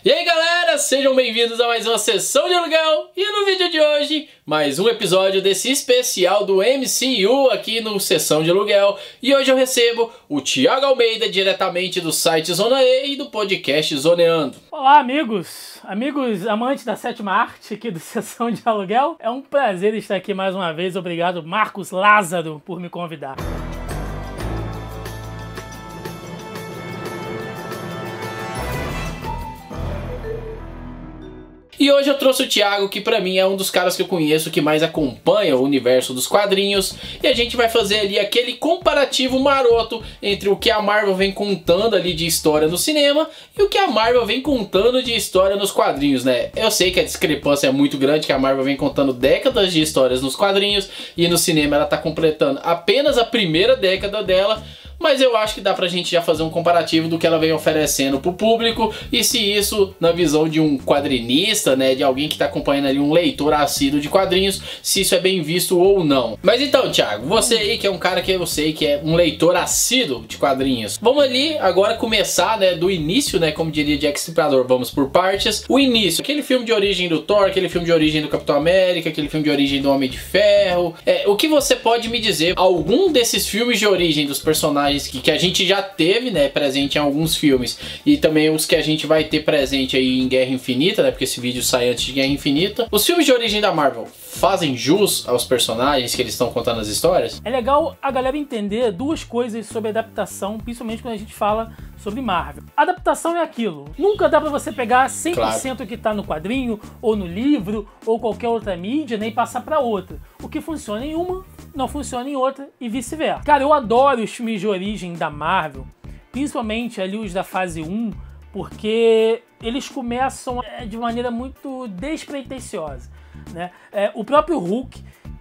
E aí galera, sejam bem-vindos a mais uma sessão de aluguel. E no vídeo de hoje, mais um episódio desse especial do MCU aqui no Sessão de Aluguel. E hoje eu recebo o Thiago Almeida, diretamente do site Zona E e do podcast Zoneando. Olá amigos amantes da sétima arte aqui do Sessão de Aluguel. É um prazer estar aqui mais uma vez, obrigado Marcos Lázaro por me convidar. E hoje eu trouxe o Thiago, que pra mim é um dos caras que eu conheço que mais acompanha o universo dos quadrinhos. E a gente vai fazer ali aquele comparativo maroto entre o que a Marvel vem contando ali de história no cinema e o que a Marvel vem contando de história nos quadrinhos, né? Eu sei que a discrepância é muito grande, que a Marvel vem contando décadas de histórias nos quadrinhos e no cinema ela tá completando apenas a primeira década dela. Mas eu acho que dá pra gente já fazer um comparativo do que ela vem oferecendo pro público e se isso, na visão de um quadrinista, né, de alguém que tá acompanhando ali, um leitor assíduo de quadrinhos, se isso é bem visto ou não. Mas então, Thiago, você aí que é um cara que eu sei que é um leitor assíduo de quadrinhos, vamos ali agora começar, né, do início, né, como diria Jack Stripador, vamos por partes. O início, aquele filme de origem do Thor, aquele filme de origem do Capitão América, aquele filme de origem do Homem de Ferro. O que você pode me dizer, algum desses filmes de origem dos personagens que a gente já teve, né, presente em alguns filmes e também os que a gente vai ter presente aí em Guerra Infinita, né, porque esse vídeo sai antes de Guerra Infinita. Os filmes de origem da Marvel fazem jus aos personagens que eles estão contando as histórias? É legal a galera entender duas coisas sobre adaptação, principalmente quando a gente fala sobre Marvel. Adaptação é aquilo. Nunca dá pra você pegar 100% que tá no quadrinho, ou no livro, ou qualquer outra mídia, né, e passar pra outra. O que funciona em uma, não funciona em outra, e vice-versa. Cara, eu adoro os filmes de origem da Marvel, principalmente ali os da fase 1, porque eles começam de maneira muito despretensiosa, né? O próprio Hulk,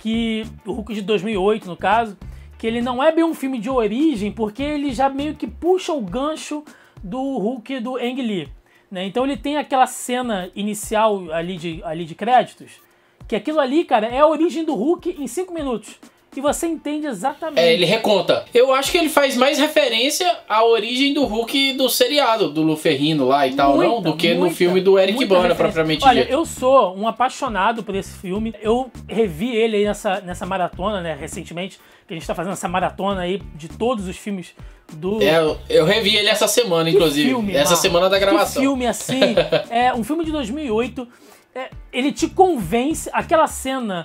o Hulk de 2008 no caso, que ele não é bem um filme de origem, porque ele já meio que puxa o gancho do Hulk do Ang Lee, né? Então ele tem aquela cena inicial ali de créditos, que aquilo ali, cara, é a origem do Hulk em 5 minutos. E você entende exatamente. Ele reconta. Eu acho que ele faz mais referência à origem do Hulk do seriado, do Lu Ferrino lá e tal, não? Do que no filme do Eric Bana, propriamente dito. Olha, eu sou um apaixonado por esse filme. Eu revi ele aí nessa maratona, né, recentemente, que a gente tá fazendo essa maratona aí de todos os filmes do... eu revi ele essa semana, inclusive. Filme, essa semana da gravação. Que filme, assim, um filme de 2008, ele te convence, aquela cena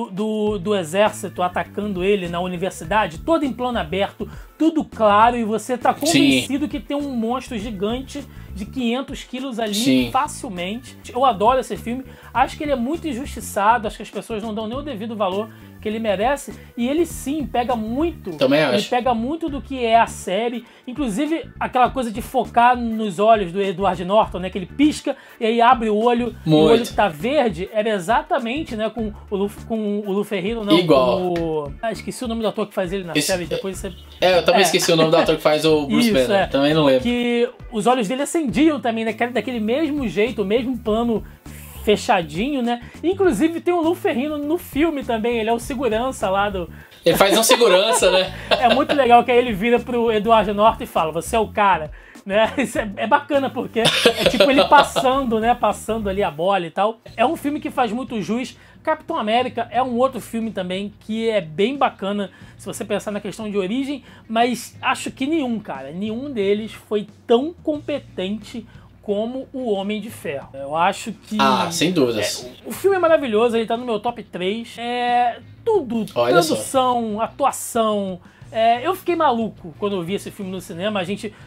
do exército atacando ele na universidade, todo em plano aberto, tudo claro, e você tá convencido Sim. que tem um monstro gigante de 500 quilos ali Sim. facilmente. Eu adoro esse filme, acho que ele é muito injustiçado, acho que as pessoas não dão nem o devido valor que ele merece, e ele sim pega muito. Também acho. Ele pega muito do que é a série, inclusive aquela coisa de focar nos olhos do Edward Norton, né, que ele pisca e aí abre o olho, e o olho que tá verde, era exatamente, né, com o Lu Ferrino, não, igual. Esqueci o nome do ator que faz ele na série, depois você... eu também esqueci o nome do ator que faz o Bruce Banner, também não lembro. Que os olhos dele acendiam também, né, daquele mesmo jeito, o mesmo plano fechadinho, né? Inclusive tem o Lu Ferrino no filme também, ele é o segurança lá do... Ele faz um segurança, né? É muito legal que aí ele vira pro Edward Norton e fala, você é o cara, né? Isso é bacana porque é tipo ele passando, né? Passando ali a bola e tal. É um filme que faz muito jus. Capitão América é um outro filme também que é bem bacana se você pensar na questão de origem, mas acho que nenhum deles foi tão competente como o Homem de Ferro. Eu acho que... sem dúvidas. O filme é maravilhoso, ele tá no meu top 3. Tudo, olha produção, só. Atuação... eu fiquei maluco quando eu vi esse filme no cinema.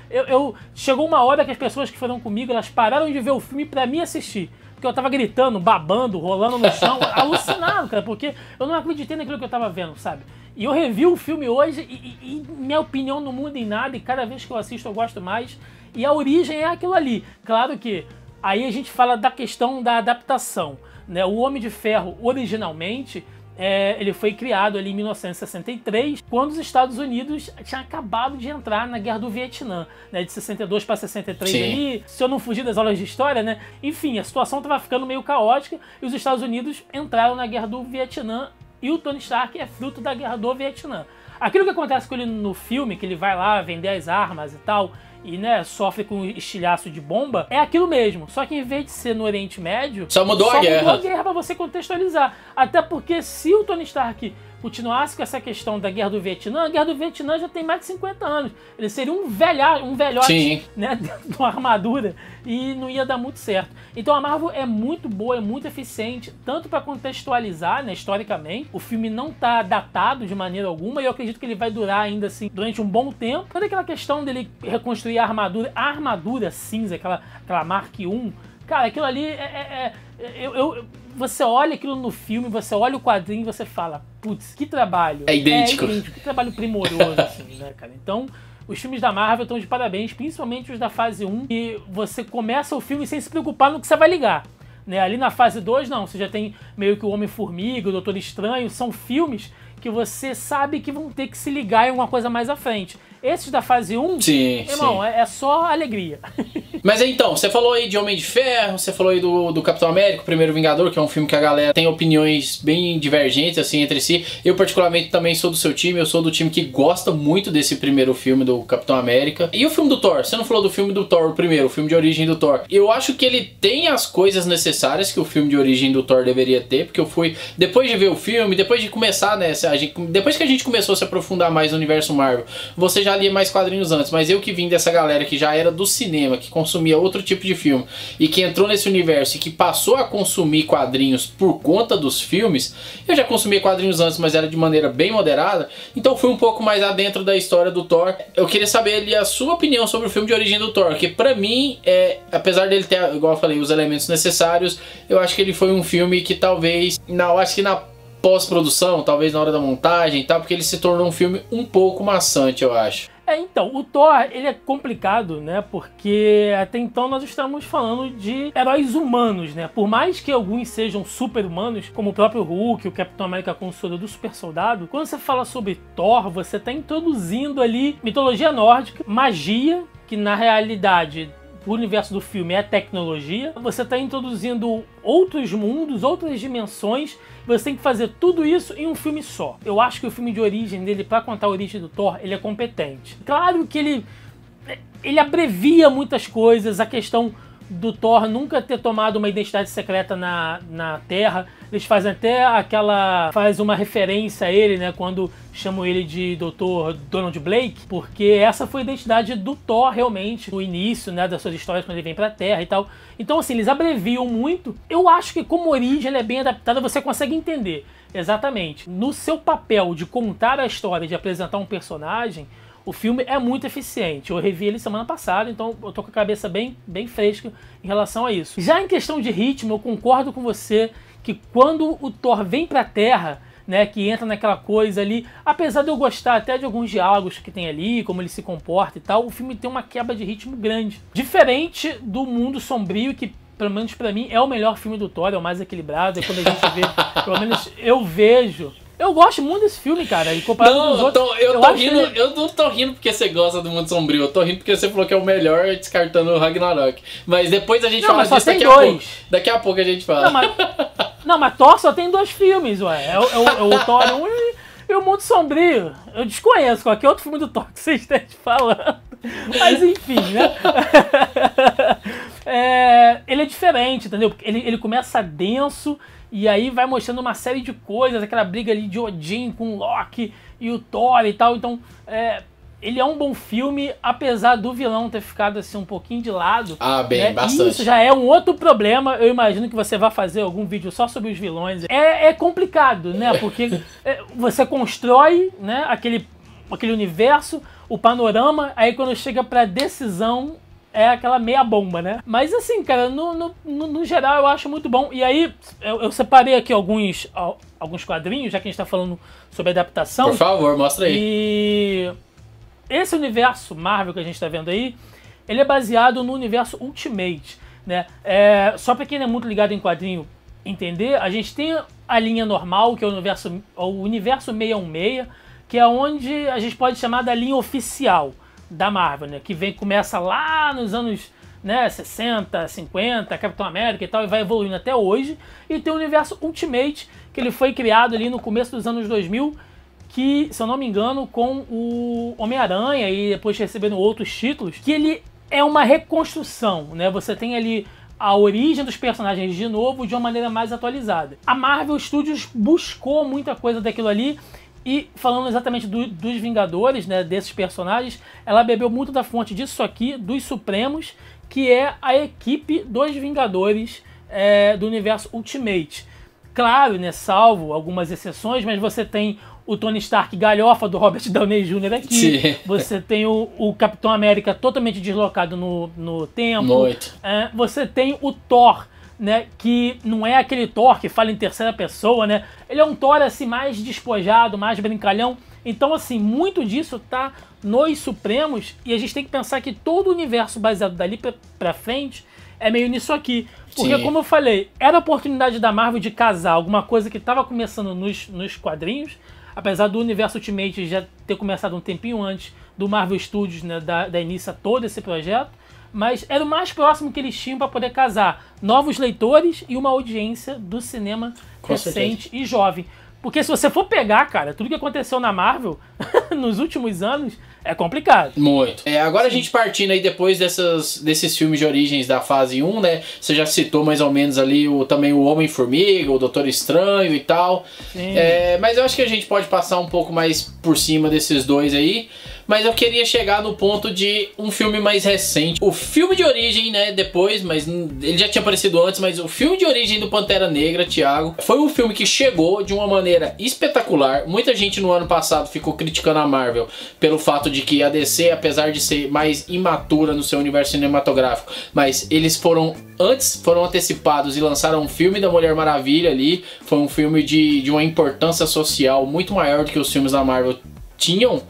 Chegou uma hora que as pessoas que foram comigo, elas pararam de ver o filme pra me assistir. Porque eu tava gritando, babando, rolando no chão, alucinado, cara, porque eu não acreditei naquilo que eu tava vendo, sabe? E eu revi o filme hoje e minha opinião não muda em nada, e cada vez que eu assisto eu gosto mais. E a origem é aquilo ali. Claro que aí a gente fala da questão da adaptação, né? O Homem de Ferro, originalmente, ele foi criado ali em 1963, quando os Estados Unidos tinham acabado de entrar na Guerra do Vietnã, né? De 62 para 63 Sim. ali, se eu não fugir das aulas de história, né? Enfim, a situação estava ficando meio caótica e os Estados Unidos entraram na Guerra do Vietnã e o Tony Stark é fruto da Guerra do Vietnã. Aquilo que acontece com ele no filme, que ele vai lá vender as armas e tal, e, né, sofre com estilhaço de bomba, é aquilo mesmo. Só que em vez de ser no Oriente Médio, só mudou a guerra. Mudou a guerra pra você contextualizar. Até porque se o Tony Stark continuasse com essa questão da Guerra do Vietnã, a Guerra do Vietnã já tem mais de 50 anos. Ele seria um velhote, né, dentro de uma armadura, e não ia dar muito certo. Então a Marvel é muito boa, é muito eficiente, tanto para contextualizar, né, historicamente. O filme não tá datado de maneira alguma, e eu acredito que ele vai durar ainda assim durante um bom tempo. Toda aquela questão dele reconstruir a armadura cinza, aquela Mark I, cara, aquilo ali você olha aquilo no filme, você olha o quadrinho e você fala, putz, que trabalho. É idêntico. Que trabalho primoroso, assim, né, cara? Então, os filmes da Marvel estão de parabéns, principalmente os da fase 1, e você começa o filme sem se preocupar no que você vai ligar. Né? Ali na fase 2, não, você já tem meio que o Homem-Formiga, o Doutor Estranho, são filmes que você sabe que vão ter que se ligar em alguma coisa mais à frente. Esses da fase 1, irmão, é só alegria. Mas então, você falou aí de Homem de Ferro, você falou aí do Capitão América, o Primeiro Vingador, que é um filme que a galera tem opiniões bem divergentes assim entre si. Eu particularmente também sou do seu time, eu sou do time que gosta muito desse primeiro filme do Capitão América. E o filme do Thor? Você não falou do filme do Thor, o primeiro, o filme de origem do Thor. Eu acho que ele tem as coisas necessárias que o filme de origem do Thor deveria ter, porque eu fui, depois de ver o filme, depois de começar, né, depois que a gente começou a se aprofundar mais no universo Marvel, você já lia mais quadrinhos antes, mas eu que vim dessa galera que já era do cinema, que consumia outro tipo de filme, e que entrou nesse universo e que passou a consumir quadrinhos por conta dos filmes, eu já consumia quadrinhos antes, mas era de maneira bem moderada, então fui um pouco mais adentro da história do Thor. Eu queria saber ali a sua opinião sobre o filme de origem do Thor, que pra mim, apesar dele ter, igual eu falei, os elementos necessários, eu acho que ele foi um filme que talvez, eu acho que na pós-produção, talvez na hora da montagem e tal, porque ele se tornou um filme um pouco maçante, eu acho. Então, o Thor, ele é complicado, né, porque até então nós estamos falando de heróis humanos, né, por mais que alguns sejam super-humanos, como o próprio Hulk, o Capitão América com o soro do super soldado, quando você fala sobre Thor, você está introduzindo ali mitologia nórdica, magia, que na realidade o universo do filme é tecnologia, você está introduzindo outros mundos, outras dimensões, você tem que fazer tudo isso em um filme só. Eu acho que o filme de origem dele, para contar a origem do Thor, ele é competente. Claro que ele abrevia muitas coisas, a questão do Thor nunca ter tomado uma identidade secreta na Terra. Eles fazem até faz uma referência a ele, né, quando chamam ele de Dr. Donald Blake, porque essa foi a identidade do Thor realmente no início, né, das suas histórias quando ele vem pra Terra e tal. Então assim, eles abreviam muito. Eu acho que como origem ela é bem adaptada, você consegue entender exatamente. No seu papel de contar a história, de apresentar um personagem, o filme é muito eficiente. Eu revi ele semana passada, então eu tô com a cabeça bem fresca em relação a isso. Já em questão de ritmo, eu concordo com você que quando o Thor vem pra Terra, né, que entra naquela coisa ali, apesar de eu gostar até de alguns diálogos que tem ali, como ele se comporta e tal, o filme tem uma quebra de ritmo grande. Diferente do Mundo Sombrio, que pelo menos pra mim é o melhor filme do Thor, é o mais equilibrado, é quando a gente vê, pelo menos eu vejo. Eu gosto muito desse filme, cara, e comparado com os outros... Eu não tô rindo porque você gosta do Mundo Sombrio, eu tô rindo porque você falou que é o melhor, descartando o Ragnarok. Mas depois a gente fala disso daqui a pouco. Daqui a pouco a gente fala. Não, mas Thor só tem 2 filmes, ué. É o Thor 1 e o Mundo Sombrio. Eu desconheço qualquer outro filme do Thor que vocês estejam falando. Mas enfim, né? Ele é diferente, entendeu? Ele começa denso... E aí vai mostrando uma série de coisas, aquela briga ali de Odin com Loki e o Thor e tal. Então, ele é um bom filme, apesar do vilão ter ficado assim um pouquinho de lado. Ah, bem, né? bastante. Isso já é um outro problema. Eu imagino que você vai fazer algum vídeo só sobre os vilões. É complicado, né? Porque você constrói, né, aquele universo, o panorama, aí quando chega pra decisão... é aquela meia bomba, né? Mas assim, cara, no geral eu acho muito bom. E aí, eu separei aqui alguns quadrinhos, já que a gente tá falando sobre adaptação. Por favor, mostra aí. E esse universo Marvel que a gente tá vendo aí, ele é baseado no universo Ultimate, né? Só pra quem não é muito ligado em quadrinho entender, a gente tem a linha normal, que é o universo 616, que é onde a gente pode chamar da linha oficial da Marvel, né? Que começa lá nos anos, né, 60, 50, Capitão América e tal, e vai evoluindo até hoje. E tem o universo Ultimate, que ele foi criado ali no começo dos anos 2000, que, se eu não me engano, com o Homem-Aranha e depois recebendo outros títulos, que ele é uma reconstrução, né? Você tem ali a origem dos personagens de novo de uma maneira mais atualizada. A Marvel Studios buscou muita coisa daquilo ali e, falando exatamente dos Vingadores, né, desses personagens, ela bebeu muito da fonte disso aqui, dos Supremos, que é a equipe dos Vingadores do universo Ultimate. Claro, né, salvo algumas exceções, mas você tem o Tony Stark galhofa do Robert Downey Jr. aqui. Sim. Você tem o Capitão América totalmente deslocado no tempo. Muito. Você tem o Thor, né, que não é aquele Thor que fala em terceira pessoa, né? Ele é um Thor assim mais despojado, mais brincalhão. Então, assim, muito disso tá nos Supremos e a gente tem que pensar que todo o universo baseado dali pra frente é meio nisso aqui. Porque, como eu falei, era a oportunidade da Marvel de casar alguma coisa que estava começando nos quadrinhos, apesar do universo Ultimate já ter começado um tempinho antes do Marvel Studios, né, da início a todo esse projeto, mas era o mais próximo que eles tinham para poder casar novos leitores e uma audiência do cinema recente e jovem. Porque se você for pegar, cara, tudo que aconteceu na Marvel nos últimos anos é complicado. Muito. Agora a gente partindo aí depois desses filmes de origens da fase 1, né? Você já citou mais ou menos ali também o Homem-Formiga, o Doutor Estranho e tal. Mas eu acho que a gente pode passar um pouco mais por cima desses dois aí. Mas eu queria chegar no ponto de um filme mais recente. O filme de origem, né, depois, mas ele já tinha aparecido antes, mas o filme de origem do Pantera Negra, Thiago, foi um filme que chegou de uma maneira espetacular. Muita gente no ano passado ficou criticando a Marvel pelo fato de que a DC, apesar de ser mais imatura no seu universo cinematográfico, mas eles foram antecipados e lançaram um filme da Mulher Maravilha ali. Foi um filme de uma importância social muito maior do que os filmes da Marvel tinham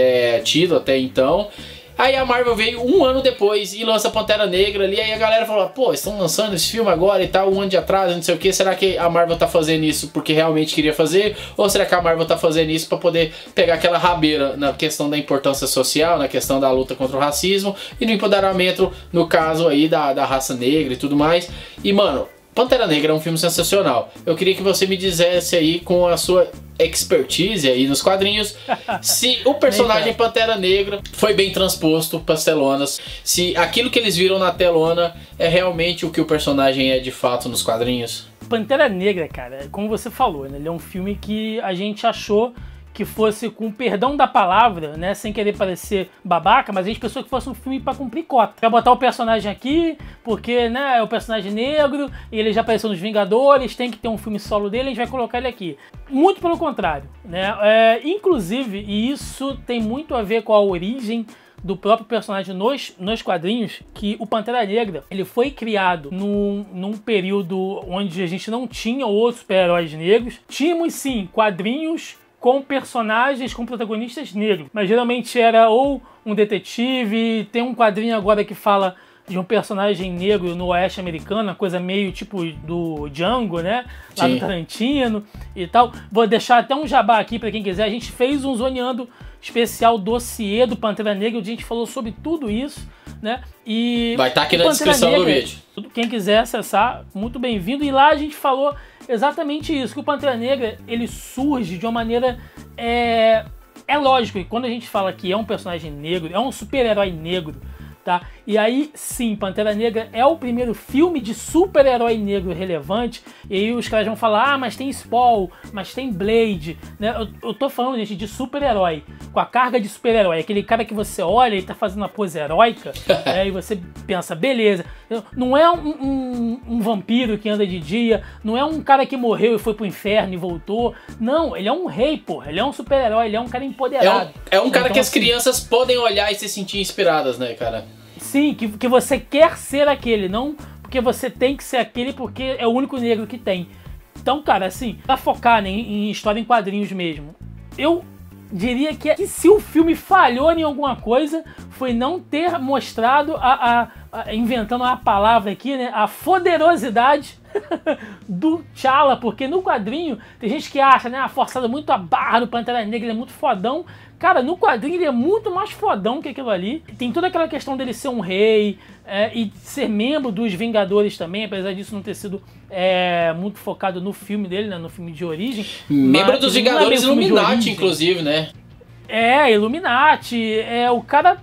tido até então. Aí a Marvel veio um ano depois e lança Pantera Negra ali. Aí a galera falou, pô, estão lançando esse filme agora e tal, um ano de atraso, não sei o que. Será que a Marvel tá fazendo isso porque realmente queria fazer? Ou será que a Marvel tá fazendo isso pra poder pegar aquela rabeira na questão da importância social, na questão da luta contra o racismo e no empoderamento, no caso aí da raça negra e tudo mais? E, mano, Pantera Negra é um filme sensacional. Eu queria que você me dissesse aí, com a sua expertise aí nos quadrinhos, se o personagem Pantera Negra foi bem transposto para as telonas, se aquilo que eles viram na telona é realmente o que o personagem é de fato nos quadrinhos. Pantera Negra, cara, como você falou, né, ele é um filme que a gente achou que fosse, com perdão da palavra, né, sem querer parecer babaca, mas a gente pensou que fosse um filme pra cumprir cota. Pra botar o personagem aqui, porque, né, é o personagem negro, e ele já apareceu nos Vingadores, tem que ter um filme solo dele, a gente vai colocar ele aqui. Muito pelo contrário, né, inclusive, e isso tem muito a ver com a origem do próprio personagem nos quadrinhos, que o Pantera Negra, ele foi criado num período onde a gente não tinha outros super-heróis negros. Tínhamos, sim, quadrinhos com personagens, com protagonistas negros, mas geralmente era ou um detetive. Tem um quadrinho agora que fala de um personagem negro no oeste americano, uma coisa meio tipo do Django, né? Lá do Tarantino e tal. Vou deixar até um jabá aqui para quem quiser. A gente fez um Zoneando especial dossiê do Pantera Negra, onde a gente falou sobre tudo isso, né? E vai estar aqui na descrição do vídeo. Quem quiser acessar, muito bem-vindo. E lá a gente falou exatamente isso, que o Pantera Negra, ele surge de uma maneira... É lógico que quando a gente fala que é um personagem negro, é um super-herói negro, tá? E aí, sim, Pantera Negra é o primeiro filme de super-herói negro relevante. E aí os caras vão falar, mas tem Spawn, mas tem Blade, né? Eu tô falando, gente, de super-herói, com a carga de super-herói. Aquele cara que você olha e tá fazendo uma pose heróica, né? E você pensa, beleza. Não é um vampiro que anda de dia, não é um cara que morreu e foi pro inferno e voltou. Não, ele é um rei, porra. Ele é um super-herói, ele é um cara empoderado. É um cara então, que as crianças podem olhar e se sentir inspiradas, né, cara? Sim, que você quer ser aquele, não porque você tem que ser aquele porque é o único negro que tem. Então, cara, assim, pra focar, né, em história em quadrinhos mesmo, eu diria que se o filme falhou em alguma coisa, foi não ter mostrado inventando uma palavra aqui, né? A foderosidade do T'Challa, porque no quadrinho tem gente que acha, né, forçado muito a barra no Pantera Negra, ele é muito fodão. Cara, no quadrinho ele é muito mais fodão que aquilo ali. Tem toda aquela questão dele ser um rei e ser membro dos Vingadores também, apesar disso não ter sido muito focado no filme dele, né, no filme de origem. Membro dos Vingadores Illuminati, inclusive, né? Illuminati, o cara...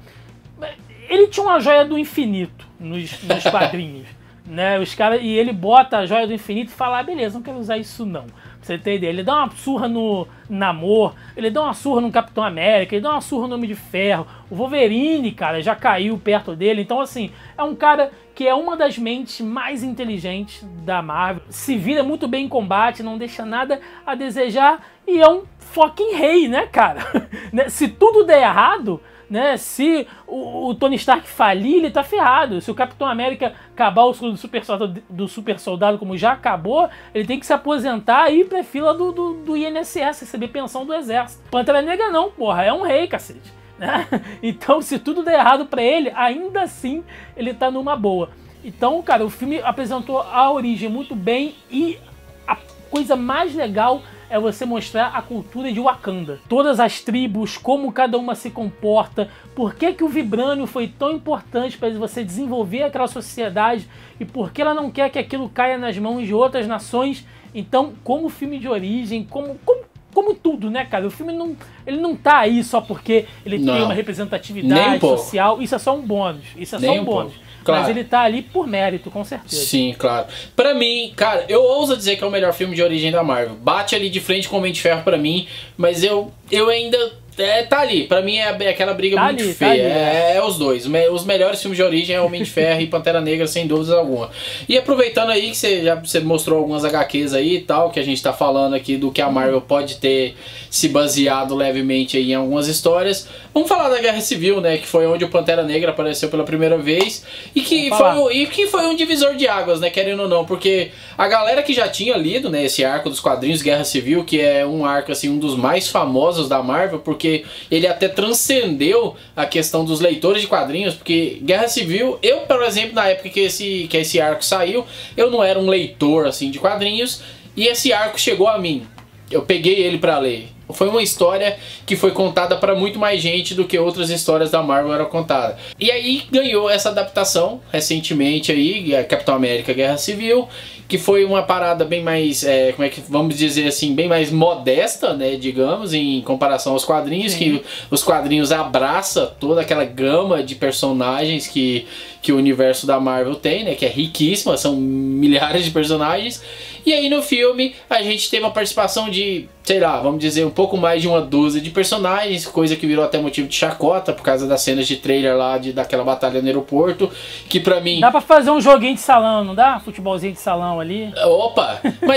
Ele tinha uma joia do infinito nos quadrinhos. Né, os cara, e ele bota a joia do infinito e fala, beleza, não quero usar isso não. Pra você ter ideia, ele dá uma surra no Namor, ele dá uma surra no Capitão América, ele dá uma surra no Homem de Ferro. O Wolverine, cara, já caiu perto dele. Então, assim, é um cara que é uma das mentes mais inteligentes da Marvel. Se vira muito bem em combate, não deixa nada a desejar e é um fucking rei, né, cara? Se tudo der errado... Né? Se o Tony Stark falir, ele tá ferrado. Se o Capitão América acabar o escudo do super soldado como já acabou, ele tem que se aposentar e ir pra fila do INSS, receber pensão do exército. Pantera Negra não, porra, é um rei, cacete. Né? Então, se tudo der errado pra ele, ainda assim ele tá numa boa. Então, cara, o filme apresentou a origem muito bem e a coisa mais legal é você mostrar a cultura de Wakanda. Todas as tribos, como cada uma se comporta, por que o Vibranium foi tão importante para você desenvolver aquela sociedade e por que ela não quer que aquilo caia nas mãos de outras nações. Então, como filme de origem, como tudo, né, cara? O filme ele não tá aí só porque ele tem uma representatividade social. Isso é só um bônus. Isso é só um bônus. Claro. Mas ele tá ali por mérito, com certeza. Sim, claro. Pra mim, cara, eu ouso dizer que é o melhor filme de origem da Marvel. Bate ali de frente com o Homem de Ferro pra mim, mas eu ainda... tá ali, pra mim é aquela briga tá muito ali, feia, tá ali, os dois. Os melhores filmes de origem é Homem de Ferro e Pantera Negra, sem dúvidas alguma. E aproveitando aí que você mostrou algumas HQs aí e tal, que a gente tá falando aqui do que a Marvel pode ter se baseado levemente aí em algumas histórias, vamos falar da Guerra Civil, né, que foi onde o Pantera Negra apareceu pela primeira vez e que foi um divisor de águas, né, querendo ou não, porque a galera que já tinha lido, né, esse arco dos quadrinhos Guerra Civil, que é um arco, assim, um dos mais famosos da Marvel, porque ele até transcendeu a questão dos leitores de quadrinhos, porque Guerra Civil, eu, por exemplo, na época que esse arco saiu, eu não era um leitor, assim, de quadrinhos, e esse arco chegou a mim. Eu peguei ele pra ler. Foi uma história que foi contada para muito mais gente do que outras histórias da Marvel eram contadas. E aí ganhou essa adaptação recentemente aí, Capitão América Guerra Civil, que foi uma parada bem mais, como é que vamos dizer assim, bem mais modesta, né, digamos, em comparação aos quadrinhos. Sim. Que os quadrinhos abraça toda aquela gama de personagens que o universo da Marvel tem, né, que é riquíssima, são milhares de personagens. E aí no filme a gente teve uma participação de, sei lá, vamos dizer, um pouco mais de uma dúzia de personagens, coisa que virou até motivo de chacota por causa das cenas de trailer lá, daquela batalha no aeroporto, que pra mim... Dá pra fazer um joguinho de salão, não dá? Futebolzinho de salão ali. Opa!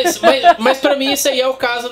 Mas pra mim isso aí é o caso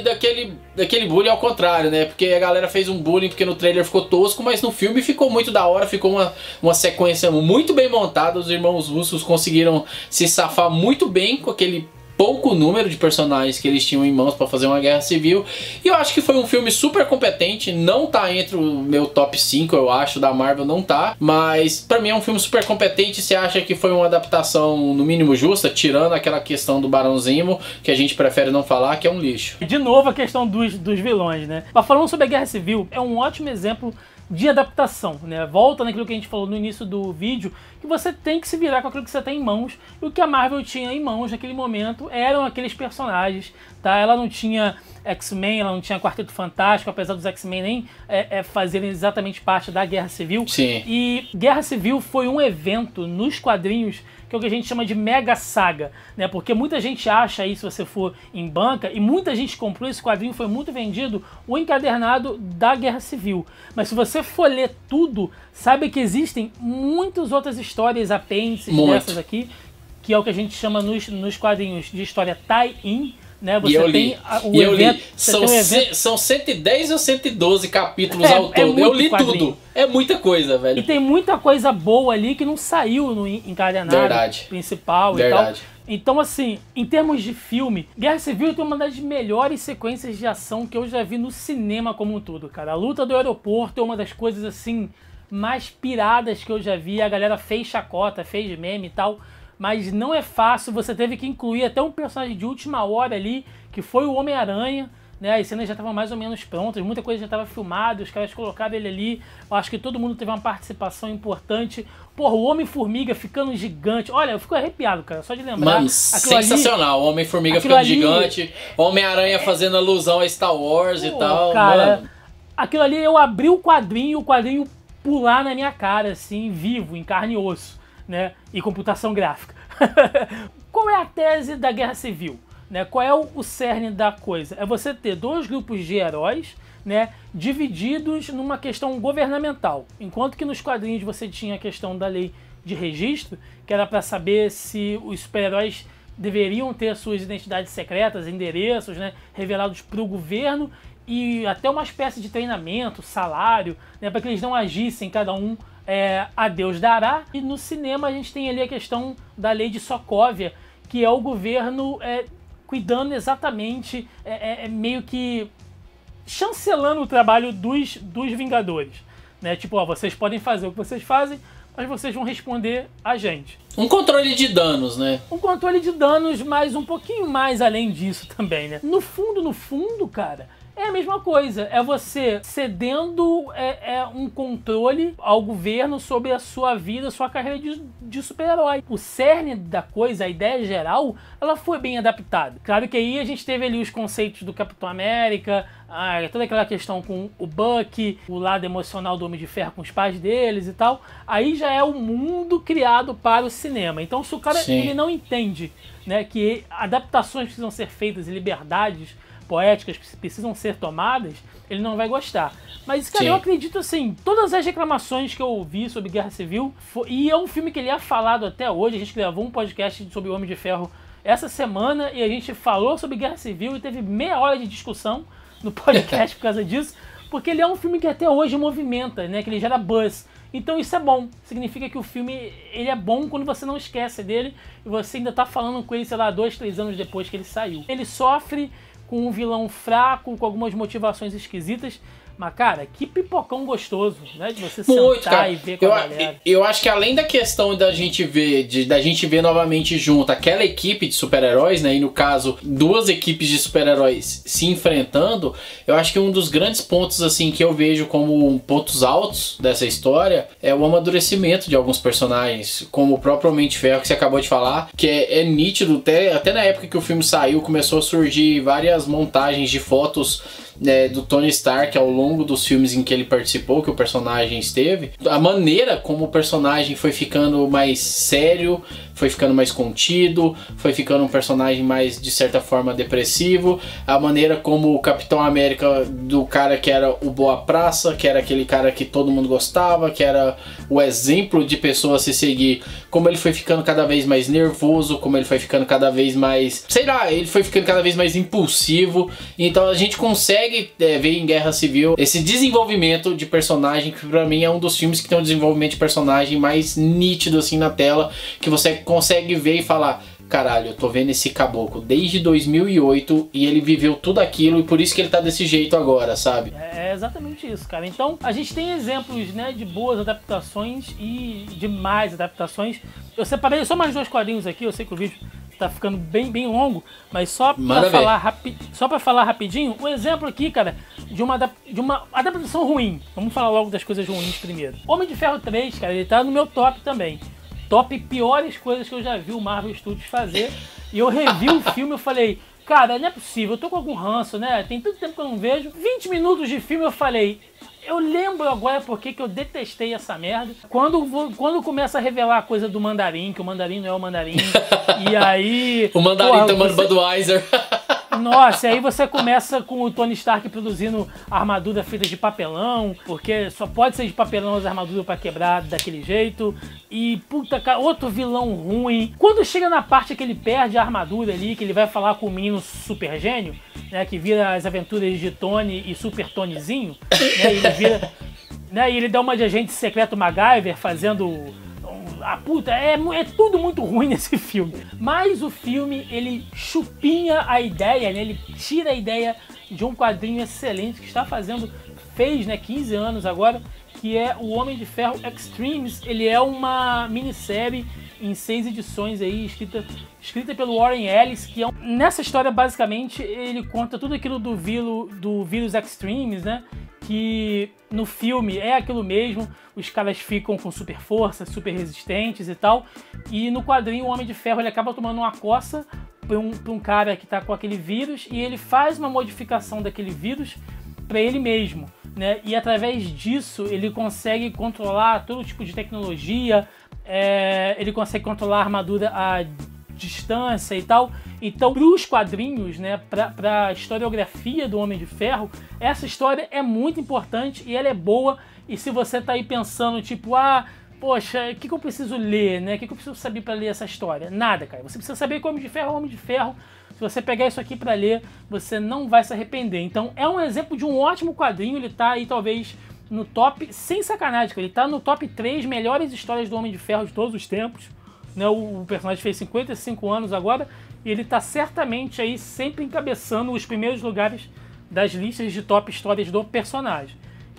daquele bullying ao contrário, né? Porque a galera fez um bullying porque no trailer ficou tosco, mas no filme ficou muito da hora, ficou uma sequência muito bem montada, os irmãos russos conseguiram se safar muito bem com aquele pouco número de personagens que eles tinham em mãos para fazer uma guerra civil. E eu acho que foi um filme super competente, não tá entre o meu top 5, eu acho, da Marvel, não tá, mas pra mim é um filme super competente. Você acha que foi uma adaptação no mínimo justa, tirando aquela questão do Barão Zemo, que a gente prefere não falar, que é um lixo. De novo a questão dos vilões, né? Mas falando sobre a Guerra Civil, é um ótimo exemplo de adaptação, né? Volta naquilo que a gente falou no início do vídeo, que você tem que se virar com aquilo que você tem em mãos, e o que a Marvel tinha em mãos naquele momento eram aqueles personagens, tá? Ela não tinha X-Men, ela não tinha Quarteto Fantástico, apesar dos X-Men nem fazerem exatamente parte da Guerra Civil. Sim. E Guerra Civil foi um evento nos quadrinhos que é o que a gente chama de mega saga, né? Porque muita gente acha aí, se você for em banca, e muita gente comprou esse quadrinho, foi muito vendido, o encadernado da Guerra Civil. Mas se você for ler tudo, saiba que existem muitas outras histórias apêndices dessas aqui, que é o que a gente chama nos quadrinhos de história tie-in, né? Você tem o evento. São 110 ou 112 capítulos ao todo. Eu li tudo. É muita coisa, velho. E tem muita coisa boa ali que não saiu no encadernado principal e tal. Então, assim, em termos de filme, Guerra Civil tem uma das melhores sequências de ação que eu já vi no cinema como um todo, cara. A luta do aeroporto é uma das coisas, assim, mais piradas que eu já vi. A galera fez chacota, fez meme e tal, mas não é fácil. Você teve que incluir até um personagem de última hora ali, que foi o Homem-Aranha, né? As cenas já estavam mais ou menos prontas, muita coisa já estava filmada, os caras colocaram ele ali. Eu acho que todo mundo teve uma participação importante. Porra, o Homem-Formiga ficando gigante. Olha, eu fico arrepiado, cara, só de lembrar. Mano, sensacional. O Homem-Formiga ficando gigante, Homem-Aranha fazendo alusão a Star Wars e tal. Cara, mano, aquilo ali, eu abri o quadrinho pular na minha cara, assim, vivo, em carne e osso, né? E computação gráfica. Qual é a tese da Guerra Civil? Né? Qual é o cerne da coisa? É você ter dois grupos de heróis, né, divididos numa questão governamental. Enquanto que nos quadrinhos você tinha a questão da lei de registro, que era para saber se os super-heróis deveriam ter suas identidades secretas, endereços, né, revelados para o governo, e até uma espécie de treinamento, salário, né, para que eles não agissem cada um a Deus dará. E no cinema a gente tem ali a questão da lei de Sokovia, que é o governo cuidando exatamente, meio que chancelando o trabalho dos Vingadores, né? Tipo, ó, vocês podem fazer o que vocês fazem, mas vocês vão responder a gente. Um controle de danos, né? Um controle de danos, mas um pouquinho mais além disso também, né? No fundo, cara, é a mesma coisa. É você cedendo um controle ao governo sobre a sua vida, sua carreira de super-herói. O cerne da coisa, a ideia geral, ela foi bem adaptada. Claro que aí a gente teve ali os conceitos do Capitão América, toda aquela questão com o Bucky, o lado emocional do Homem de Ferro com os pais deles e tal. Aí já é o mundo criado para o cinema. Então se o cara ele não entende, né, que adaptações precisam ser feitas e liberdades poéticas que precisam ser tomadas, ele não vai gostar. Mas, cara, eu acredito assim, todas as reclamações que eu ouvi sobre Guerra Civil, e é um filme que ele é falado até hoje, a gente gravou um podcast sobre o Homem de Ferro essa semana, e a gente falou sobre Guerra Civil e teve meia hora de discussão no podcast por causa disso, porque ele é um filme que até hoje movimenta, né, que ele gera buzz. Então isso é bom, significa que o filme ele é bom quando você não esquece dele, e você ainda tá falando com ele, sei lá, 2, 3 anos depois que ele saiu. Ele sofre com um vilão fraco, com algumas motivações esquisitas. Mas, cara, que pipocão gostoso, né? De você sentar e ver com a galera. Eu acho que além da questão da gente ver novamente junto aquela equipe de super-heróis, né? E no caso, duas equipes de super-heróis se enfrentando, eu acho que um dos grandes pontos, assim, que eu vejo como pontos altos dessa história é o amadurecimento de alguns personagens, como o próprio Homem de Ferro, que você acabou de falar, que é nítido, até na época que o filme saiu, começou a surgir várias montagens de fotos do Tony Stark ao longo dos filmes em que ele participou, que o personagem esteve. A maneira como o personagem foi ficando mais sério, foi ficando mais contido, foi ficando um personagem mais, de certa forma, depressivo. A maneira como o Capitão América, do cara que era o Boa Praça, que era aquele cara que todo mundo gostava, que era o exemplo de pessoa a se seguir, como ele foi ficando cada vez mais nervoso, como ele foi ficando cada vez mais, sei lá, ele foi ficando cada vez mais impulsivo. Então a gente consegue ver em Guerra Civil esse desenvolvimento de personagem, que pra mim é um dos filmes que tem um desenvolvimento de personagem mais nítido assim na tela, que você consegue ver e falar: caralho, eu tô vendo esse caboclo desde 2008 e ele viveu tudo aquilo e por isso que ele tá desse jeito agora, sabe? É exatamente isso, cara. Então, a gente tem exemplos, né, de boas adaptações e de mais adaptações. Eu separei só mais 2 quadrinhos aqui, eu sei que o vídeo tá ficando bem longo, mas só pra falar rapidinho, um exemplo aqui, cara, de uma adaptação ruim. Vamos falar logo das coisas ruins primeiro. Homem de Ferro 3, cara, ele tá no meu top também. Top piores coisas que eu já vi o Marvel Studios fazer. E eu revi o filme e falei: cara, não é possível, eu tô com algum ranço, né? Tem tanto tempo que eu não vejo. 20 minutos de filme eu falei: eu lembro agora porque que eu detestei essa merda. Quando começa a revelar a coisa do mandarim, que o mandarim não é o mandarim. E aí... o mandarim tomando Budweiser. Nossa, e aí você começa com o Tony Stark produzindo armadura feita de papelão, porque só pode ser de papelão as armaduras pra quebrar daquele jeito. E, puta, cara, outro vilão ruim. Quando chega na parte que ele perde a armadura ali, que ele vai falar com o menino super gênio, né, que vira as aventuras de Tony e Super Tonyzinho, né, ele vira... Né, e ele dá uma de agente secreto MacGyver fazendo... puta, é tudo muito ruim nesse filme. Mas o filme, ele chupinha a ideia, né? Ele tira a ideia de um quadrinho excelente que fez, né, 15 anos agora, que é o Homem de Ferro Extremes. Ele é uma minissérie em 6 edições aí, escrita pelo Warren Ellis, que nessa história, basicamente, ele conta tudo aquilo do vírus Extremes, né? Que no filme é aquilo mesmo, os caras ficam com super força, super resistentes e tal, e no quadrinho o Homem de Ferro ele acaba tomando uma coça pra um cara que tá com aquele vírus, e ele faz uma modificação daquele vírus para ele mesmo, né? E através disso ele consegue controlar todo tipo de tecnologia, ele consegue controlar a armadura a distância e tal. Então, para os quadrinhos, né, para a historiografia do Homem de Ferro, essa história é muito importante e ela é boa. E se você tá aí pensando, tipo, poxa, o que eu preciso ler, né? O que eu preciso saber para ler essa história? Nada, cara. Você precisa saber que o Homem de Ferro é o Homem de Ferro. Se você pegar isso aqui para ler, você não vai se arrepender. Então, é um exemplo de um ótimo quadrinho. Ele tá aí, talvez, no top, sem sacanagem, ele tá no top 3 melhores histórias do Homem de Ferro de todos os tempos. Né? O personagem fez 55 anos agora e ele tá certamente aí sempre encabeçando os primeiros lugares das listas de top histórias do personagem.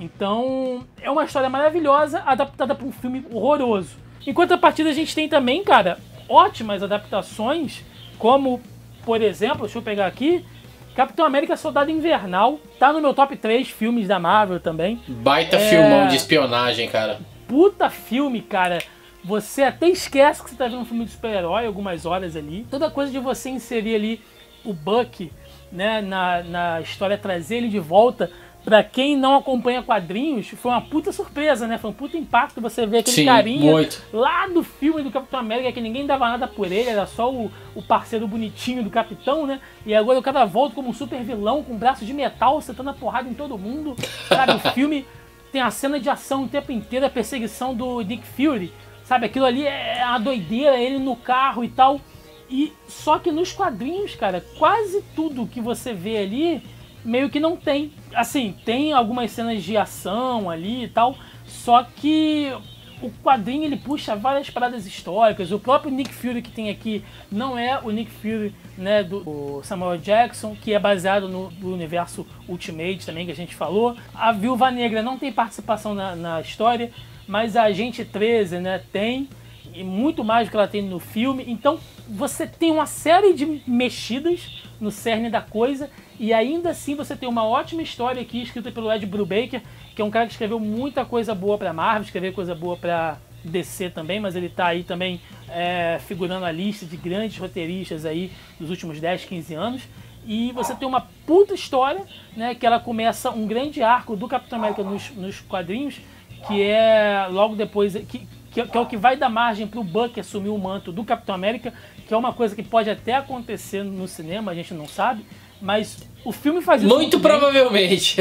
Então, é uma história maravilhosa adaptada para um filme horroroso. Em contrapartida, a gente tem também, cara, ótimas adaptações, como, por exemplo, deixa eu pegar aqui, Capitão América Soldado Invernal, tá no meu top 3 filmes da Marvel também. Baita filmão de espionagem, cara. Puta filme, cara. Você até esquece que você tá vendo um filme de super-herói algumas horas ali. Toda coisa de você inserir ali o Bucky, né, na história, trazer ele de volta. Pra quem não acompanha quadrinhos, foi uma puta surpresa, né? Foi um puta impacto você ver aquele carinha lá do filme do Capitão América, que ninguém dava nada por ele, era só o parceiro bonitinho do Capitão, né? E agora o cara volta como um super vilão, com um braço de metal, sentando a porrada em todo mundo. Sabe, o filme tem a cena de ação o tempo inteiro, a perseguição do Nick Fury. Sabe, aquilo ali é uma doideira, ele no carro e tal. E só que nos quadrinhos, cara, quase tudo que você vê ali meio que não tem. Assim, tem algumas cenas de ação ali e tal, só que o quadrinho ele puxa várias paradas históricas. O próprio Nick Fury que tem aqui não é o Nick Fury, né, do Samuel Jackson, que é baseado no universo Ultimate também, que a gente falou. A Viúva Negra não tem participação na história, mas a Agente 13, né, tem, e muito mais do que ela tem no filme. Então você tem uma série de mexidas no cerne da coisa, e ainda assim você tem uma ótima história aqui escrita pelo Ed Brubaker, que é um cara que escreveu muita coisa boa pra Marvel, escreveu coisa boa pra DC também, mas ele tá aí também figurando a lista de grandes roteiristas aí dos últimos 10, 15 anos. E você tem uma puta história, né, que ela começa um grande arco do Capitão América nos quadrinhos, que é logo depois, que é o que vai dar margem pro Bucky assumir o manto do Capitão América, que é uma coisa que pode até acontecer no cinema, a gente não sabe, mas o filme faz isso muito provavelmente.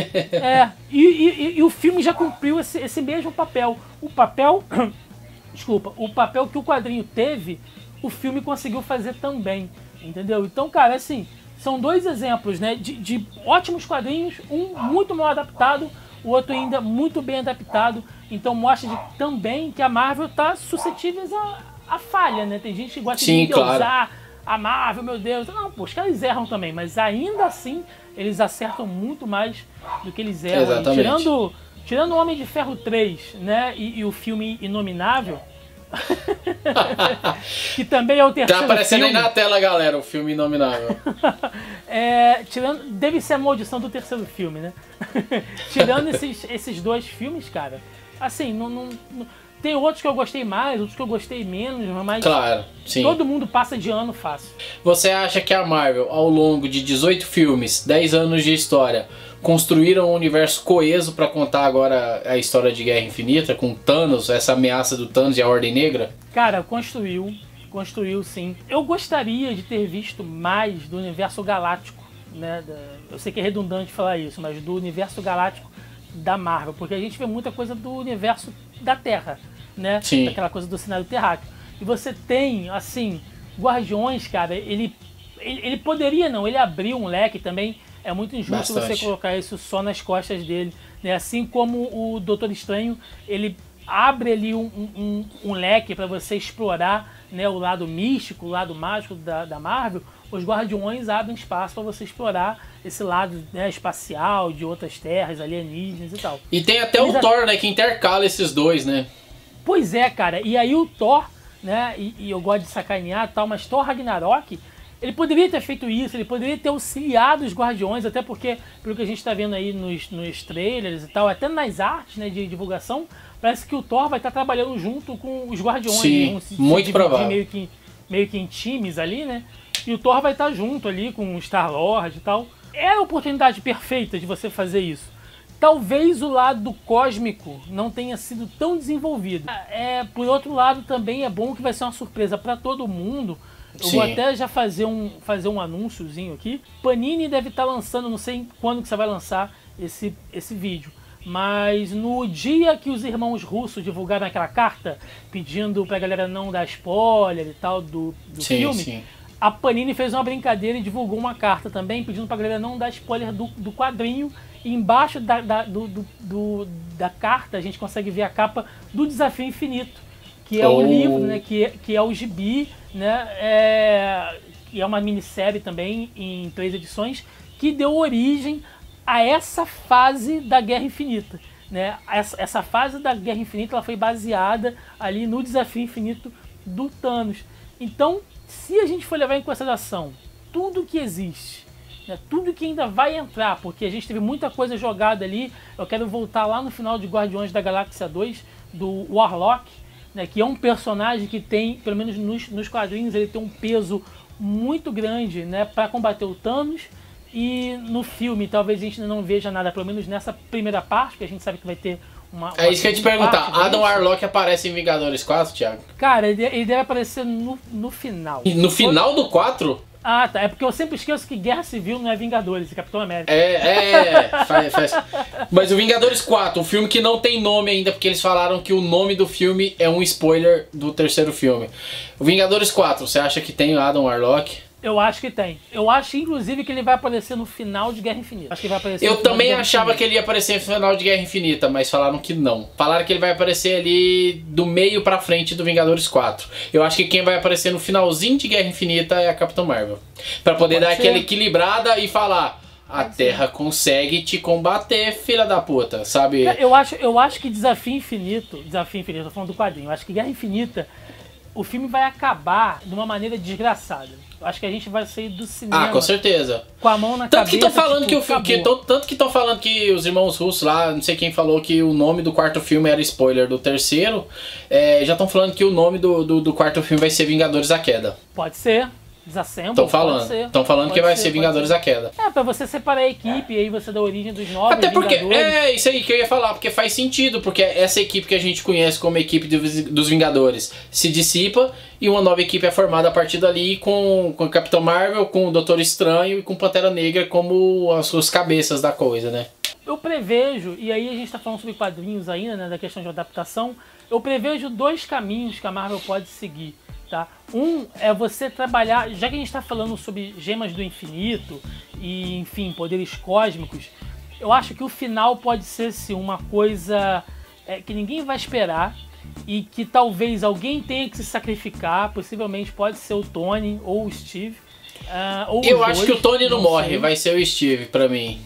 E o filme já cumpriu esse mesmo papel. O papel que o quadrinho teve, o filme conseguiu fazer também, entendeu? Então, cara, assim, são dois exemplos, né, de ótimos quadrinhos, um muito mal adaptado, o outro ainda muito bem adaptado. Então mostra também que a Marvel tá suscetível a falha, né? Tem gente que gosta de usar a Marvel, meu Deus. Não, pô, os caras erram também, mas ainda assim eles acertam muito mais do que eles erram. Exatamente. Tirando o Homem de Ferro 3, né? E o filme Inominável, que também é o terceiro filme. Tá aparecendo filme. aí na tela, galera, o filme Inominável. Deve ser a maldição do terceiro filme, né? Tirando esses dois filmes, cara, assim, não, tem outros que eu gostei mais, outros que eu gostei menos, mas claro, sim. Todo mundo passa de ano fácil. Você acha que a Marvel, ao longo de 18 filmes, 10 anos de história, construíram um universo coeso pra contar agora a história de Guerra Infinita, com Thanos, essa ameaça do Thanos e a Ordem Negra? Cara, construiu sim. Eu gostaria de ter visto mais do universo galáctico, né? Eu sei que é redundante falar isso, mas do universo galáctico da Marvel, porque a gente vê muita coisa do universo da Terra, né? Sim. Daquela coisa do cenário terráqueo. E você tem, assim, Guardiões, cara, ele poderia não, ele abriu um leque também. É muito injusto você colocar isso só nas costas dele, né? Assim como o Doutor Estranho, ele abre ali um leque para você explorar, né, o lado místico, o lado mágico da Marvel. Os Guardiões abrem espaço para você explorar esse lado, né, espacial, de outras terras, alienígenas e tal. E tem até o Thor, né, que intercala esses dois, né? Pois é, cara. E aí o Thor, né, e eu gosto de sacanear e tal, mas Thor Ragnarok, ele poderia ter feito isso, ele poderia ter auxiliado os Guardiões, até porque, pelo que a gente está vendo aí nos trailers e tal, até nas artes, né, de divulgação, parece que o Thor vai estar trabalhando junto com os Guardiões. Sim, né, muito provável. Meio que em times ali, né? E o Thor vai estar junto ali com o Star-Lord e tal. Era a oportunidade perfeita de você fazer isso. Talvez o lado cósmico não tenha sido tão desenvolvido. Por outro lado, também é bom que vai ser uma surpresa para todo mundo. Eu Sim. vou até já fazer um anúnciozinho aqui. Panini deve estar lançando, não sei quando que você vai lançar esse vídeo, mas no dia que os irmãos russos divulgaram aquela carta pedindo pra galera não dar spoiler e tal do filme, sim. A Panini fez uma brincadeira e divulgou uma carta também pedindo pra galera não dar spoiler do quadrinho. E embaixo da carta a gente consegue ver a capa do Desafio Infinito, que é o livro, né, que é o gibi, né, que é uma minissérie também em 3 edições, que deu origem a essa fase da Guerra Infinita. Né? Essa fase da Guerra Infinita ela foi baseada ali no Desafio Infinito do Thanos. Então, se a gente for levar em consideração tudo que existe, né, tudo que ainda vai entrar, porque a gente teve muita coisa jogada ali, eu quero voltar lá no final de Guardiões da Galáxia 2, do Warlock, né, que é um personagem que tem, pelo menos nos quadrinhos, ele tem um peso muito grande, né, para combater o Thanos. E no filme talvez a gente ainda não veja nada, pelo menos nessa primeira parte, que a gente sabe que vai ter uma É isso que eu ia te perguntar. Adam Warlock aparece em Vingadores 4, Thiago? Cara, ele deve aparecer no final. No final do 4? Ah, tá. É porque eu sempre esqueço que Guerra Civil não é Vingadores, é Capitão América. Faz. Mas o Vingadores 4, o filme que não tem nome ainda, porque eles falaram que o nome do filme é um spoiler do terceiro filme. O Vingadores 4, você acha que tem o Adam Warlock? Eu acho que tem. Eu acho, inclusive, que ele vai aparecer no final de Guerra Infinita. Acho que ele vai aparecer Eu também achava que ele ia aparecer no final de Guerra Infinita, mas falaram que não. Falaram que ele vai aparecer ali do meio pra frente do Vingadores 4. Eu acho que quem vai aparecer no finalzinho de Guerra Infinita é a Capitã Marvel. Pra poder dar aquela equilibrada e falar: a Terra consegue te combater, filha da puta, sabe? Eu acho que Desafio Infinito, tô falando do quadrinho, eu acho que Guerra Infinita, o filme vai acabar de uma maneira desgraçada. Acho que a gente vai sair do cinema. Ah, com certeza. Com a mão na tanto cabeça. Que tô falando tipo, tanto que estão falando que os irmãos russos lá, não sei quem falou que o nome do quarto filme era spoiler do terceiro. Já estão falando que o nome do quarto filme vai ser Vingadores: A Queda. Pode ser. Desassemble. Estão falando que vai ser Vingadores: A Queda. Pra você separar a equipe e aí você dá origem dos novos Até porque, Vingadores. Isso aí que eu ia falar, porque faz sentido, porque essa equipe que a gente conhece como equipe dos Vingadores se dissipa e uma nova equipe é formada a partir dali com o Capitão Marvel, com o Doutor Estranho e com Pantera Negra como as suas cabeças da coisa, né? Eu prevejo, e aí a gente tá falando sobre quadrinhos ainda, né, da questão de adaptação, eu prevejo 2 caminhos que a Marvel pode seguir. Tá? Um é você trabalhar, já que a gente está falando sobre gemas do infinito e, enfim, poderes cósmicos, eu acho que o final pode ser sim, uma coisa que ninguém vai esperar e que talvez alguém tenha que se sacrificar, possivelmente pode ser o Tony ou o Steve. Ou eu acho que o Tony não morre, vai ser o Steve pra mim.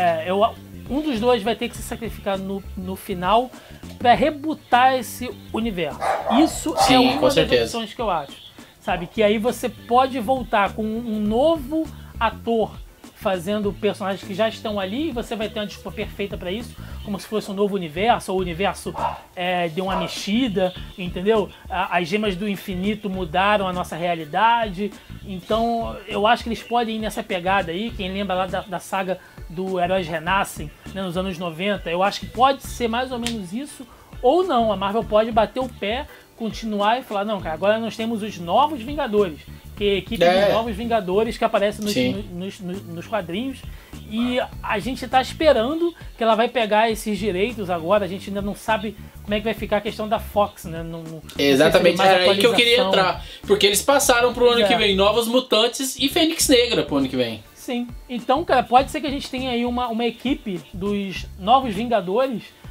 Um dos dois vai ter que se sacrificar no final para rebutar esse universo. Isso é uma das opções que eu acho. Sabe? Que aí você pode voltar com um novo ator fazendo personagens que já estão ali e você vai ter uma desculpa perfeita para isso, como se fosse um novo universo, ou o universo deu uma mexida, entendeu? As gemas do infinito mudaram a nossa realidade. Então eu acho que eles podem ir nessa pegada aí. Quem lembra lá da saga do Heróis Renascem, né, nos anos 90, eu acho que pode ser mais ou menos isso, ou não, a Marvel pode bater o pé, continuar e falar, não, cara, agora nós temos os Novos Vingadores, que é a equipe dos Novos Vingadores que aparece nos quadrinhos, e a gente tá esperando que ela vai pegar esses direitos agora, a gente ainda não sabe como é que vai ficar a questão da Fox, né? Exatamente, era aí que eu queria entrar, porque eles passaram pro ano que vem Novos Mutantes e Fênix Negra pro ano que vem. Sim, então, cara, pode ser que a gente tenha aí uma equipe dos Novos Vingadores,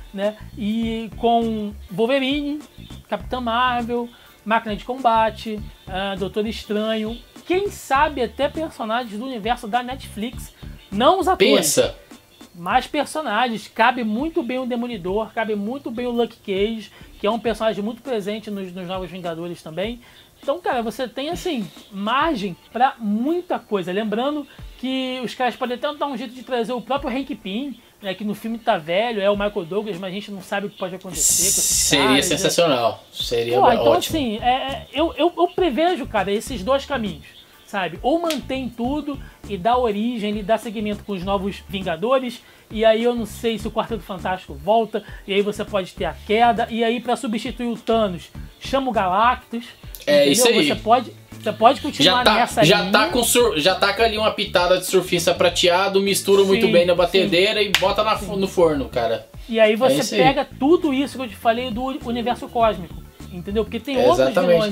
né? E com Wolverine, Capitã Marvel, Máquina de Combate, Doutor Estranho, quem sabe até personagens do universo da Netflix, não os atores. Pensa! Mais personagens. Cabe muito bem o Demolidor, cabe muito bem o Luke Cage, que é um personagem muito presente nos Novos Vingadores também. Então, cara, você tem, assim, margem pra muita coisa. Lembrando que os caras podem até dar um jeito de trazer o próprio Hank Pym, né, que no filme tá velho, é o Michael Douglas, mas a gente não sabe o que pode acontecer com esses Seria caras, sensacional. Seria então, ótimo. assim, eu prevejo, cara, esses dois caminhos, sabe? Ou mantém tudo e dá origem, ele dá seguimento com os Novos Vingadores, e aí eu não sei se o Quarteto Fantástico volta, e aí você pode ter a queda, e aí pra substituir o Thanos, chama o Galactus. É entendeu? isso aí. Você pode continuar nessa linha. Já taca ali uma pitada de surfista prateado, mistura muito bem na batedeira e bota no forno, cara. E aí você pega tudo isso que eu te falei do universo cósmico, entendeu? Porque tem outros vilões.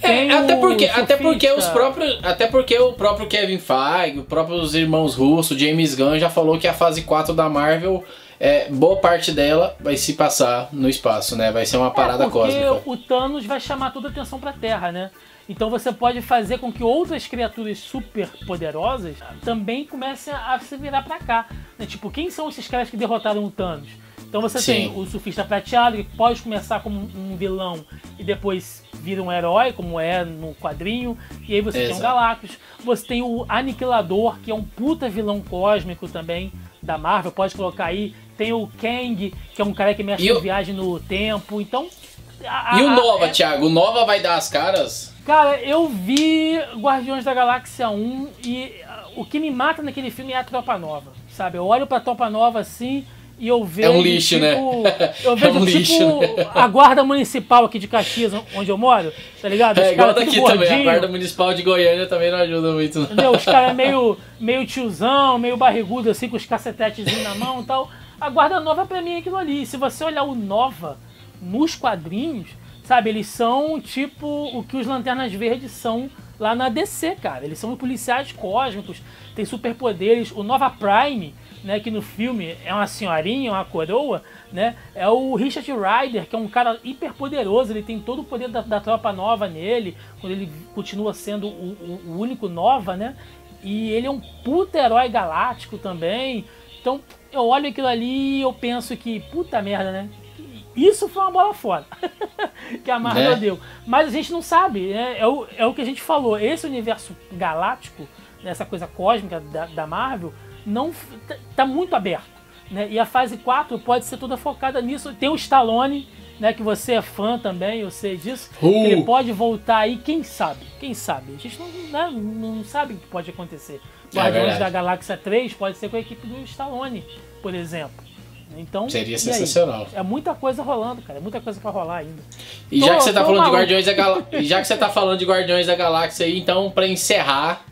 Até porque o próprio Kevin Feige, os próprios irmãos russos, James Gunn já falou que a fase 4 da Marvel, boa parte dela vai se passar no espaço, né? Vai ser uma parada cósmica. Porque o Thanos vai chamar toda a atenção pra Terra, né? Então você pode fazer com que outras criaturas super poderosas também comecem a se virar pra cá, né? Tipo, quem são esses caras que derrotaram o Thanos? Então você tem o Surfista Prateado, que pode começar como um vilão e depois vira um herói, como é no quadrinho. E aí você tem o Galactus. Você tem o Aniquilador, que é um puta vilão cósmico também da Marvel. Pode colocar aí. Tem o Kang, que é um cara que mexe com viagem no tempo. Então... E o Nova, Thiago? O Nova vai dar as caras? Cara, eu vi Guardiões da Galáxia 1 e o que me mata naquele filme é a Tropa Nova, sabe? Eu olho pra Tropa Nova assim e eu vejo... É um lixo, né? Eu vejo a guarda municipal aqui de Caxias, onde eu moro, tá ligado? Os igual daqui também, a guarda municipal de Goiânia também não ajuda muito. Não. Entendeu? Os caras meio tiozão, meio barrigudo assim, com os cacetetezinhos na mão e tal. A Guarda Nova pra mim é aquilo ali. Se você olhar o Nova nos quadrinhos, sabe, eles são tipo o que os Lanternas Verdes são lá na DC, cara. Eles são policiais cósmicos, têm superpoderes. O Nova Prime, né, que no filme é uma senhorinha, uma coroa, né, é o Richard Rider, que é um cara hiper poderoso. Ele tem todo o poder da Tropa Nova nele, quando ele continua sendo o único Nova, né, e ele é um puta herói galáctico também. Então eu olho aquilo ali e eu penso que, puta merda, né? Isso foi uma bola fora que a Marvel deu. Mas a gente não sabe, né? É o que a gente falou. Esse universo galáctico, essa coisa cósmica da Marvel, não tá muito aberto, né? E a fase 4 pode ser toda focada nisso. Tem o Stallone, né? Que você é fã também, eu sei disso. Ele pode voltar aí, quem sabe? Quem sabe? A gente não sabe o que pode acontecer. Guardiões da Galáxia 3 pode ser com a equipe do Stallone, por exemplo. Então, seria sensacional. É muita coisa rolando, cara. É muita coisa pra rolar ainda. E já que você tá falando de Guardiões da Galáxia, já que você tá falando de Guardiões da Galáxia aí, então, pra encerrar,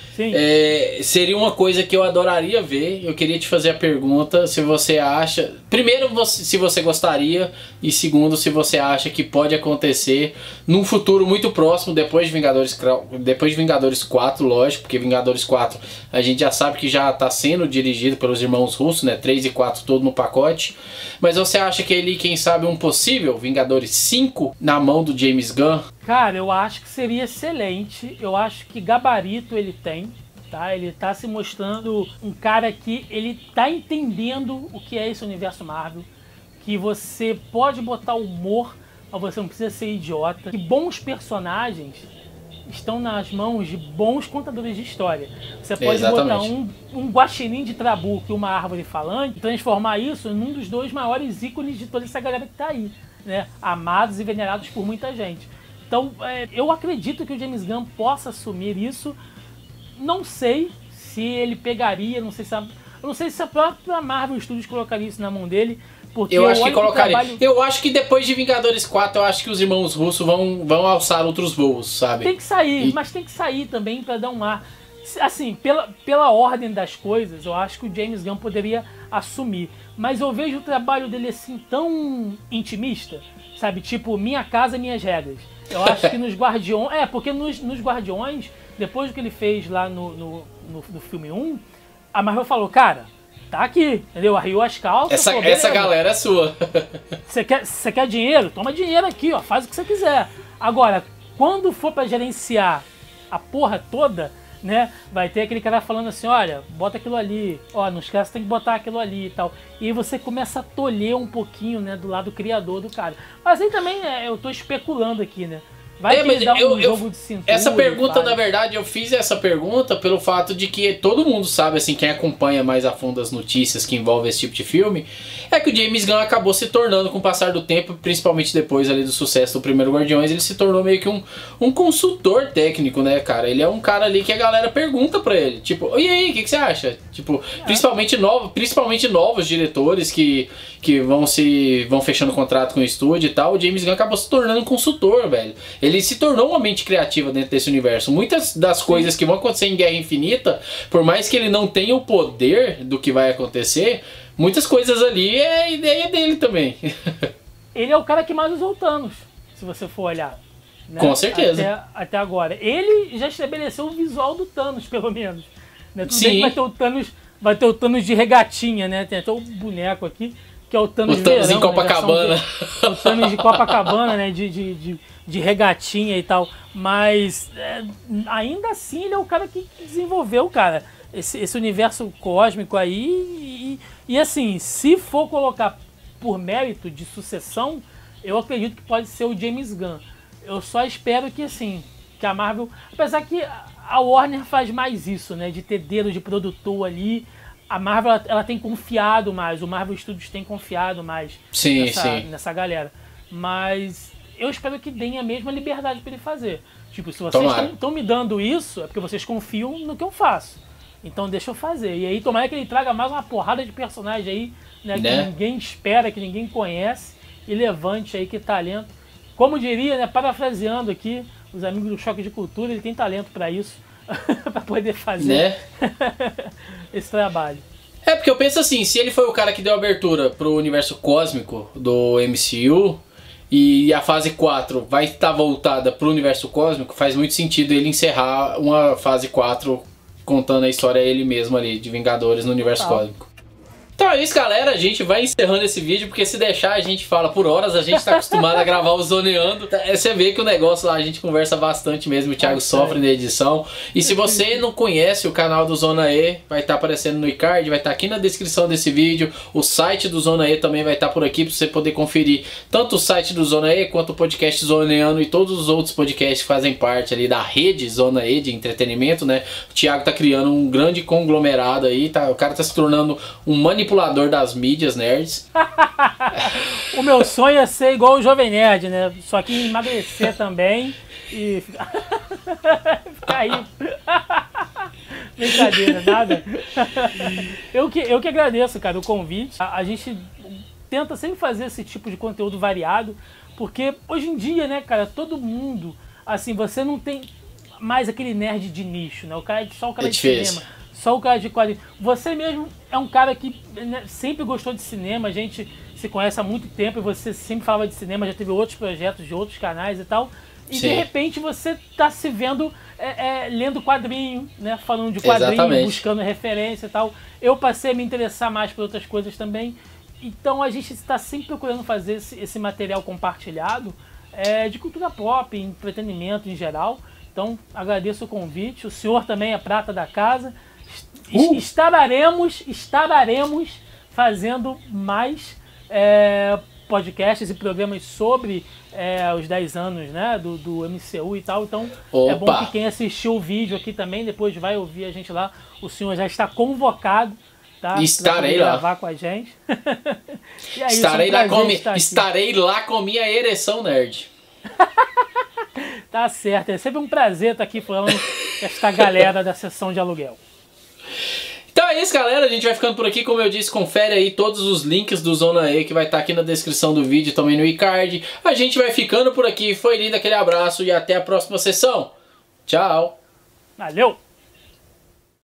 seria uma coisa que eu adoraria ver. Eu queria te fazer a pergunta se você acha... Primeiro, se você gostaria, e segundo, se você acha que pode acontecer num futuro muito próximo, depois de Vingadores 4, lógico, porque Vingadores 4 a gente já sabe que já está sendo dirigido pelos irmãos russos, né? 3 e 4 todo no pacote. Mas você acha que ele, quem sabe, um possível Vingadores 5 na mão do James Gunn? Cara, eu acho que seria excelente. Eu acho que gabarito ele tem, tá? Ele tá se mostrando um cara que ele tá entendendo o que é esse universo Marvel, que você pode botar humor, mas você não precisa ser idiota, que bons personagens estão nas mãos de bons contadores de história. Você pode botar um guaxinim de trabuco e uma árvore falante e transformar isso num dos dois maiores ícones de toda essa galera que tá aí, né? Amados e venerados por muita gente. Então, eu acredito que o James Gunn possa assumir isso. Não sei se ele pegaria, não sei se a própria Marvel Studios colocaria isso na mão dele. Porque eu acho que colocaria. Eu acho que depois de Vingadores 4, eu acho que os irmãos russos vão alçar outros voos, sabe? Tem que sair, mas tem que sair também pra dar um ar. Assim, pela ordem das coisas, eu acho que o James Gunn poderia assumir. Mas eu vejo o trabalho dele assim tão intimista, sabe? Tipo, minha casa, minhas regras. Eu acho que nos Guardiões... porque nos Guardiões, depois do que ele fez lá no filme 1, a Marvel falou, cara, tá aqui, entendeu? Arriou as calças. Essa galera é sua. Você quer dinheiro? Toma dinheiro aqui, ó, faz o que você quiser. Agora, quando for pra gerenciar a porra toda, né, vai ter aquele cara falando assim, olha, bota aquilo ali, ó, não esquece, tem que botar aquilo ali e tal. E aí você começa a tolher um pouquinho, né, do lado criador do cara. Mas aí também, eu tô especulando aqui, né. Vai que ele dá um jogo de cintura. Essa pergunta, na verdade, eu fiz essa pergunta pelo fato de que todo mundo sabe, assim, quem acompanha mais a fundo as notícias que envolvem esse tipo de filme, é que o James Gunn acabou se tornando, com o passar do tempo, principalmente depois ali do sucesso do primeiro Guardiões, ele se tornou meio que um consultor técnico, né, cara? Ele é um cara ali que a galera pergunta pra ele, tipo, e aí, o que você acha? Tipo, principalmente novos diretores que vão fechando contrato com o estúdio e tal, o James Gunn acabou se tornando um consultor, velho. Ele se tornou uma mente criativa dentro desse universo. Muitas das coisas que vão acontecer em Guerra Infinita, por mais que ele não tenha o poder do que vai acontecer, muitas coisas ali é ideia dele também. Ele é o cara que mais usou o Thanos, se você for olhar. Né? Com certeza. Até agora. Ele já estabeleceu o visual do Thanos, pelo menos. Né? Tudo Sim. bem que vai ter o Thanos de regatinha, né? Tem até o boneco aqui, que é o Thanos verão, em Copacabana. Né? O Thanos de Copacabana, né? De regatinha e tal. Mas ainda assim ele é o cara que desenvolveu, cara, esse universo cósmico aí. E assim, se for colocar por mérito de sucessão, eu acredito que pode ser o James Gunn. Eu só espero que, assim, que a Marvel... Apesar que a Warner faz mais isso, né? De ter dedo de produtor ali. A Marvel, ela tem confiado mais. O Marvel Studios tem confiado mais nessa galera. Mas eu espero que deem a mesma liberdade para ele fazer. Tipo, se vocês estão me dando isso, é porque vocês confiam no que eu faço. Então deixa eu fazer. E aí tomara que ele traga mais uma porrada de personagem aí, né? Que ninguém espera, que ninguém conhece. E levante aí que talento. Como diria, né? Parafraseando aqui, os amigos do Choque de Cultura, ele tem talento para isso. Para poder fazer esse trabalho. É, porque eu penso assim, se ele foi o cara que deu abertura pro universo cósmico do MCU e a fase 4 vai estar voltada pro universo cósmico, faz muito sentido ele encerrar uma fase 4 contando a história ele mesmo ali, de Vingadores no universo cósmico. Então é isso, galera, a gente vai encerrando esse vídeo, porque se deixar a gente fala por horas, a gente tá acostumado a gravar o Zoneando. Você vê que o negócio lá a gente conversa bastante mesmo, o Thiago sofre na edição. E se você não conhece o canal do Zona E, vai estar aparecendo no iCard, vai estar aqui na descrição desse vídeo. O site do Zona E também vai estar por aqui, pra você poder conferir tanto o site do Zona E, quanto o podcast Zoneando e todos os outros podcasts que fazem parte ali da rede Zona E de entretenimento, né? O Thiago tá criando um grande conglomerado aí, o cara tá se tornando um manipulador das mídias nerds. O meu sonho é ser igual o Jovem Nerd, né? Só que emagrecer também e ficar aí. Brincadeira, nada. Eu que agradeço, cara, o convite. A gente tenta sempre fazer esse tipo de conteúdo variado, porque hoje em dia, né, cara, todo mundo, assim, você não tem mais aquele nerd de nicho, né? Só o cara de cinema. Só o cara de quadrinhos. Você mesmo é um cara que, né, sempre gostou de cinema, a gente se conhece há muito tempo e você sempre falava de cinema, já teve outros projetos de outros canais e tal. E de repente você tá se vendo lendo quadrinho, né, falando de quadrinho, buscando referência e tal. Eu passei a me interessar mais por outras coisas também. Então a gente está sempre procurando fazer esse material compartilhado de cultura pop, entretenimento em geral. Então agradeço o convite. O senhor também é prata da casa. Estararemos fazendo mais podcasts e programas sobre os 10 anos, né, do MCU e tal. Então é bom que quem assistiu o vídeo aqui também depois vai ouvir a gente lá. O senhor já está convocado, tá? Estarei lá. Gravar com a gente. E é estarei lá com minha ereção nerd. Tá certo. É sempre um prazer estar aqui falando com esta galera da sessão de aluguel. Então é isso, galera, a gente vai ficando por aqui. Como eu disse, confere aí todos os links do Zona E que vai estar aqui na descrição do vídeo, também no iCard. A gente vai ficando por aqui, foi lindo, aquele abraço e até a próxima sessão. Tchau! Valeu!